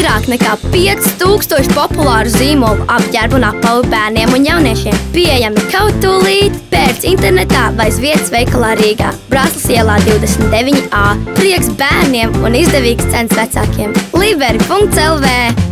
vairāk nekā 5000 populāru zīmolu apģērbu un apavu bērniem un jauniešiem. Pieejami kaut tūlīt, pērc internetā vai Zviedras veikalā Rīgā. Brāzlas ielā 29A. Prieks bērniem un izdevīgs cenas vecākiem. Liberi.lv